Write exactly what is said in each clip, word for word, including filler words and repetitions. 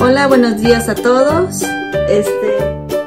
Hola, buenos días a todos. Este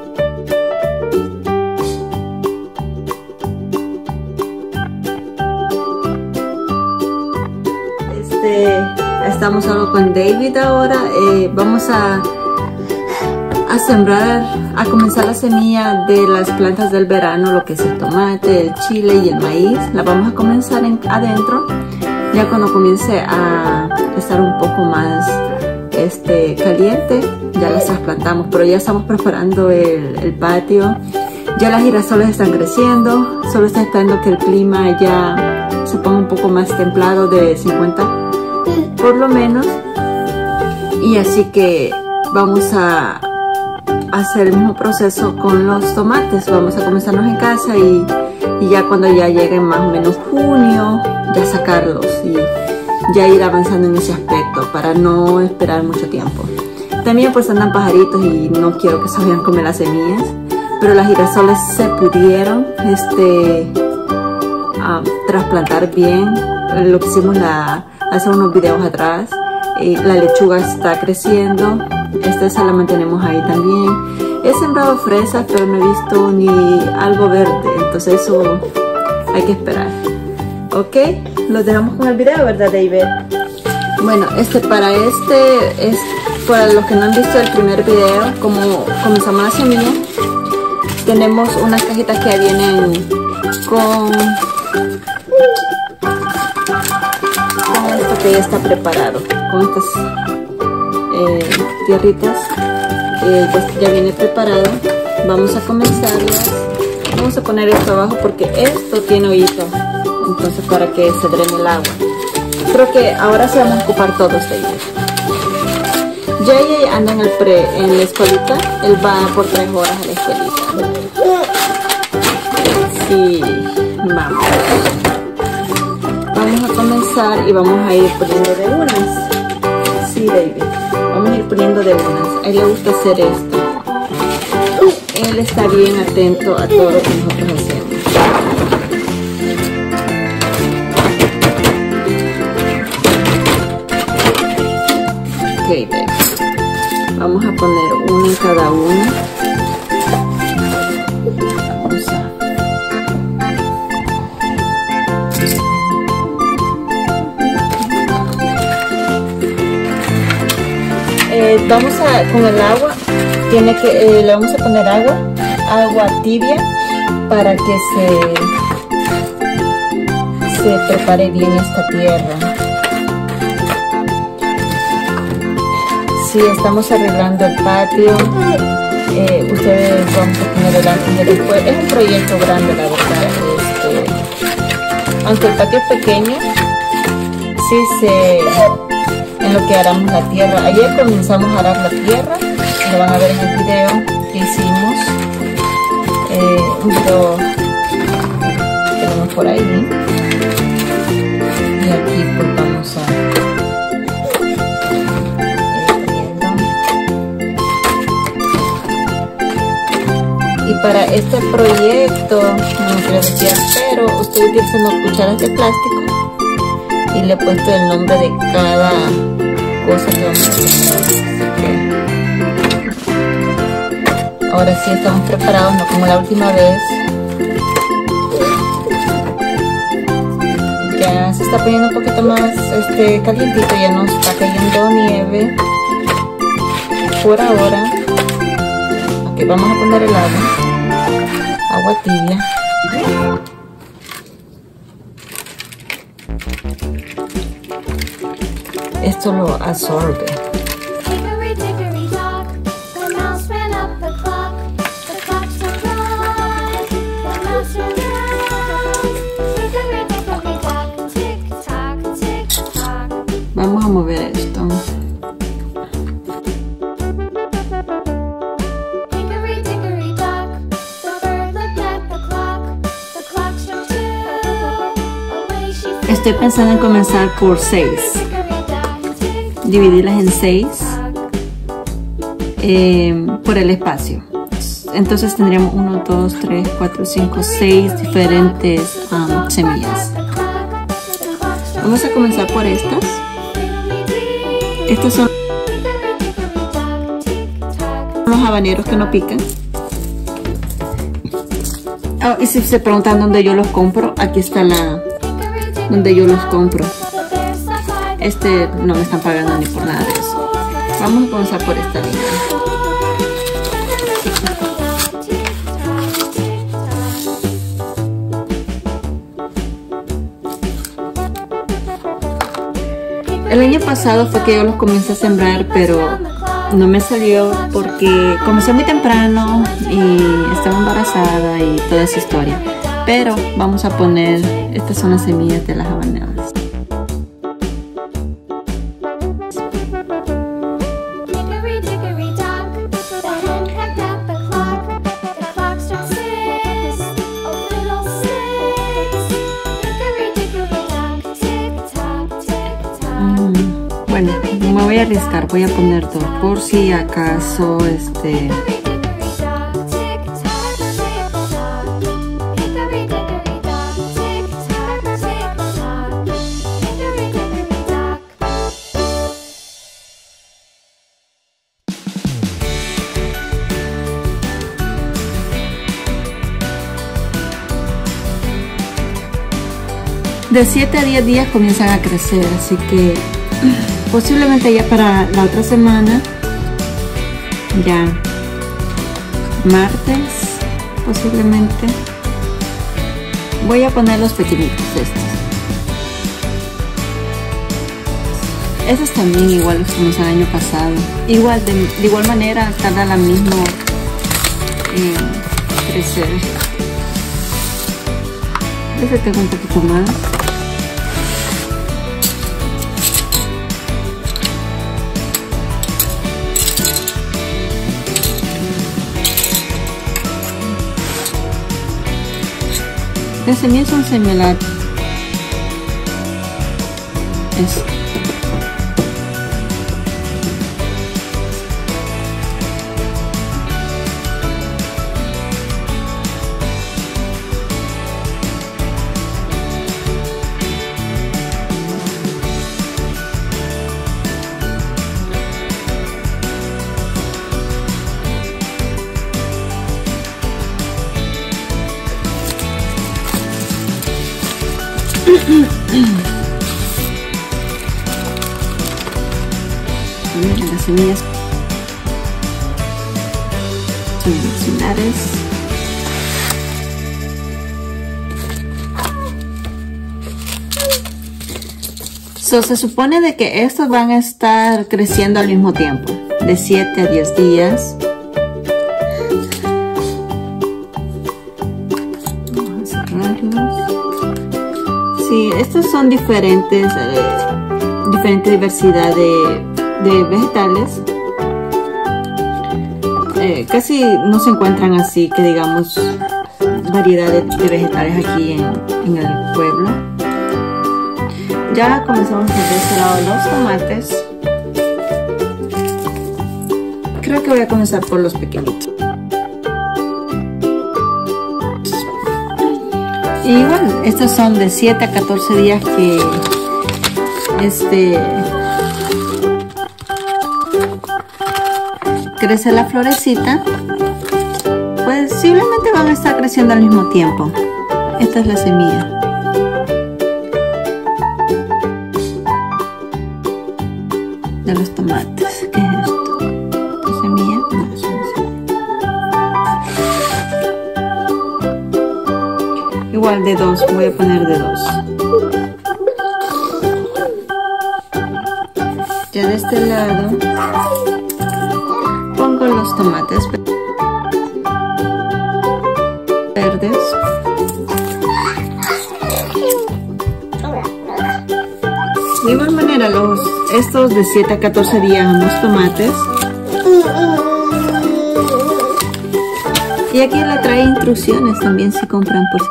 Este estamos solo con David ahora. Eh, vamos a a sembrar, a comenzar la semilla de las plantas del verano, lo que es el tomate, el chile y el maíz. La vamos a comenzar en, adentro. Ya cuando comience a estar un poco más este, caliente, ya las trasplantamos, pero ya estamos preparando el, el patio. Ya las girasoles están creciendo, solo está esperando que el clima ya se ponga un poco más templado, de cincuenta por lo menos. Y así que vamos a hacer el mismo proceso con los tomates. Vamos a comenzarnos en casa y, y ya cuando ya llegue más o menos junio, ya sacarlos y ya ir avanzando en ese aspecto para no esperar mucho tiempo. También pues andan pajaritos y no quiero que se vayan a comer las semillas, pero las girasoles se pudieron este, uh, trasplantar bien. Lo que hicimos la, hace unos videos atrás. Y la lechuga está creciendo, esta esa la mantenemos ahí también. He sembrado fresas, pero no he visto ni algo verde, entonces eso hay que esperar. Ok, los dejamos con el video, ¿verdad, David? Bueno, este para este es para los que no han visto el primer video, como comenzamos la semilla. Tenemos unas cajitas que vienen con que ya está preparado con estas eh, tierritas, eh, pues ya viene preparado. Vamos a comenzarlas. Vamos a poner esto abajo porque esto tiene hoyito, entonces para que se drene el agua. Creo que ahora sí vamos a ocupar todos de ellos. Jay anda en, el pre, en la escuelita, él va por tres horas a la escuelita. Sí, vamos. Vamos a comenzar y vamos a ir poniendo de unas. Sí, David. Vamos a ir poniendo de unas. A él le gusta hacer esto. Él está bien atento a todo lo que nosotros hacemos. Ok, David. Vamos a poner uno en cada uno. Vamos a Eh, vamos a, con el agua, tiene que, eh, le vamos a poner agua, agua tibia para que se, se prepare bien esta tierra. Sí, estamos arreglando el patio, eh, ustedes vamos a poner el antes y después. Es un proyecto grande, la verdad. Este, aunque el patio es pequeño, sí se... en lo que aramos la tierra. Ayer comenzamos a arar la tierra, lo van a ver en el video que hicimos, eh, un video que tenemos por ahí, y aquí pues vamos a ir poniendo. Y para este proyecto, no quiero decir, pero estoy utilizando cucharas de plástico y le he puesto el nombre de cada cosa que vamos a hacer. Ahora sí estamos preparados, no como la última vez. Ya se está poniendo un poquito más este, calientito, ya no está cayendo nieve por ahora. Ok, vamos a poner el agua, agua tibia. Esto lo absorbe. Vamos a mover esto. Estoy pensando en comenzar por seis. Dividirlas en seis eh, por el espacio. Entonces tendríamos uno, dos, tres, cuatro, cinco, seis diferentes um, semillas. Vamos a comenzar por estas. Estas son los habaneros que no pican. Oh, y si se preguntan dónde yo los compro, aquí está la donde yo los compro. Este no me están pagando ni por nada de eso. Vamos a comenzar por esta línea. El año pasado fue que yo los comencé a sembrar, pero no me salió porque comencé muy temprano y estaba embarazada y toda esa historia. Pero vamos a poner, estas son las semillas de las habaneras. Bueno, me voy a arriesgar, voy a poner dos por si acaso este de siete a diez días comienzan a crecer, así que posiblemente ya para la otra semana, ya martes, posiblemente, voy a poner los pequeñitos estos. Estos también igual los hicimos el año pasado. Igual, de, de igual manera, tarda la misma en crecer. Este tengo un poquito más. Las semillas son similares. Es. Las semillas son similares. So, se supone de que estos van a estar creciendo al mismo tiempo, de siete a diez días. Vamos a cerrarlos. Sí, estos son diferentes, eh, diferente diversidad de, de vegetales. Eh, casi no se encuentran así, que digamos, variedad de, de vegetales aquí en, en el pueblo. Ya comenzamos por este lado los tomates. Creo que voy a comenzar por los pequeñitos. Y igual, estos son de siete a catorce días que este crece la florecita. Pues posiblemente van a estar creciendo al mismo tiempo. Esta es la semilla. De los tomates. ¿Qué es esto? ¿Semilla? No, es una semilla. Igual de dos, voy a poner de dos. Ya de este lado pongo los tomates verdes. De igual manera, los, estos de siete a catorce días, los tomates. Y aquí le trae instrucciones también si compran por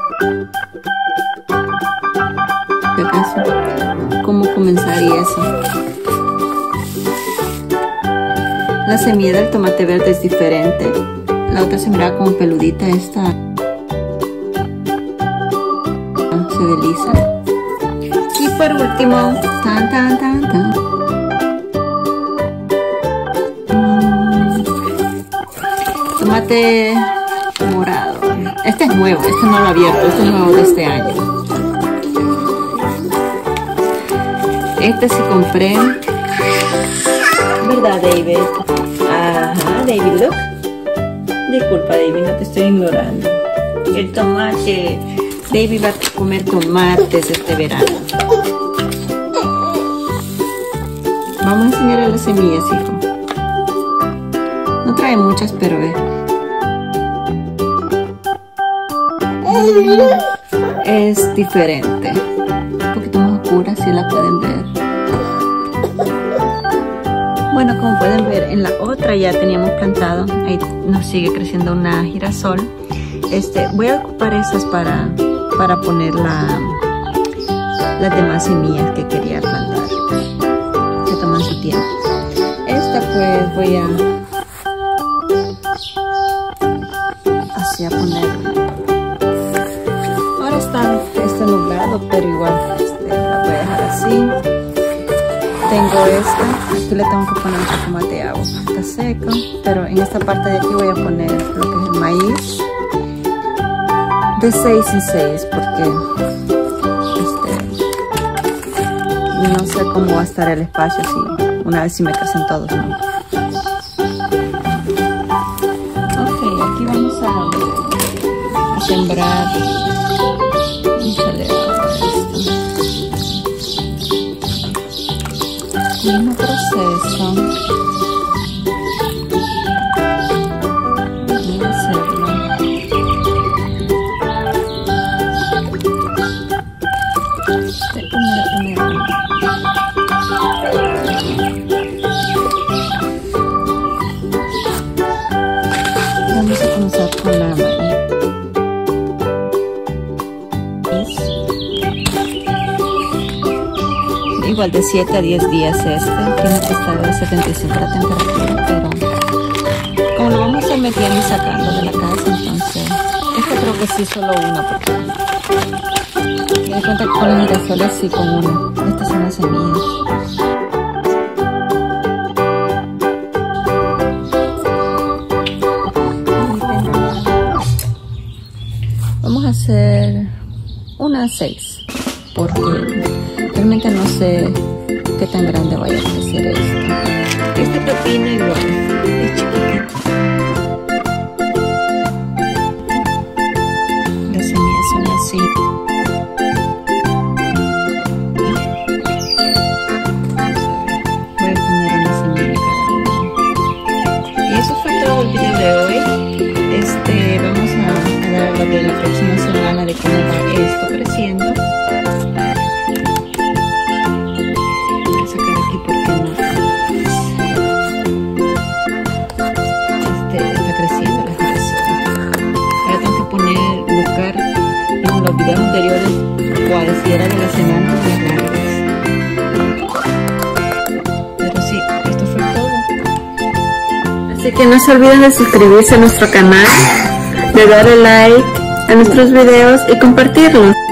si acaso. Cómo comenzar y eso. La semilla del tomate verde es diferente. La otra se mira como peludita, esta se ve lisa. Y por último, tan tan tan tan. tomate morado. Este es nuevo, este no lo he abierto, este es nuevo de este año. Este sí compré. ¿Verdad, David? Ajá, David, look. Disculpa, David, no te estoy ignorando. El tomate. David va a comer tomates este verano. Vamos a enseñarle las semillas, hijo. No trae muchas, pero ve. Es diferente. Un poquito más oscura, si la pueden ver. Bueno, como pueden ver, en la otra ya teníamos plantado. Ahí nos sigue creciendo una girasol. Este, voy a ocupar esas para, para poner la, las demás semillas que quería plantar. Que toman su tiempo. Esta pues voy a así a ponerla. Ahora está este nublado, pero igual este, la voy a dejar así. Tengo esta, aquí le tengo que poner un poco más de agua, está seco, pero en esta parte de aquí voy a poner lo que es el maíz de seis en seis, porque este, no sé cómo va a estar el espacio si una vez si me crecen todos, ¿no? Ok, aquí vamos a, a sembrar. Mismo proceso. Voy a hacerlo. Este, poner, poner. Vamos a comenzar con la maíz. Igual de siete a diez días este, tiene que estar a setenta y cinco la temperatura, pero como lo vamos a ir metiendo y sacando de la casa, entonces, este creo que sí solo una, porque me di cuenta que con los girasoles sí con una, estas son las semillas. Vamos a hacer unas seis, porque realmente no sé qué tan grande vaya a crecer esto. Este pepino igual, es chiquitito. Las semillas son así. Voy a poner una semilla cada uno. Y eso fue todo el video de hoy. Este, vamos a, a dar lo de la próxima semana de cómo va esto creciendo. Los videos anteriores cuáles si era de la semana más largas, pero sí, esto fue todo. Así que no se olviden de suscribirse a nuestro canal, de darle like a nuestros videos y compartirlos.